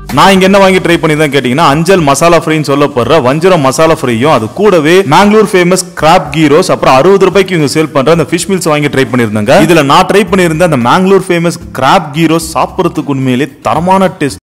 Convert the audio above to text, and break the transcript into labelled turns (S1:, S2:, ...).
S1: நான் இங்க என்ன வாங்கி ட்ரை பண்ணி தான் கேட்டீங்கன்னா அஞ்சல் மசாலா ஃப்ரைன்னு சொல்லப்படுற வஞ்சரம் மசாலா ஃப்ரையும் அது கூடவே Mangalore famous crab ghee roast அப்புறம் 60 ரூபாய்க்கு இவங்க சேல் பண்ற அந்த ஃபிஷ் மீல்ஸ் வாங்கி ட்ரை பண்ணிருந்தாங்க. இதுல நான் ட்ரை பண்ணியிருந்த அந்த Mangalore famous crab ghee roast சாப்பிடறதுக்கு உண்மையிலே தரமான டேஸ்ட்.